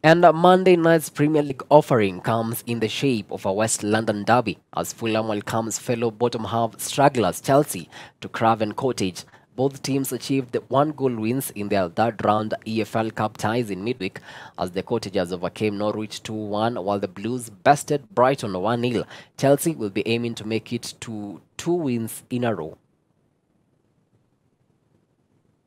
And Monday night's Premier League offering comes in the shape of a West London derby as Fulham welcomes fellow bottom-half stragglers Chelsea to Craven Cottage. Both teams achieved one-goal wins in their third-round EFL Cup ties in midweek as the Cottagers overcame Norwich 2-1 while the Blues bested Brighton 1-0. Chelsea will be aiming to make it to two wins in a row.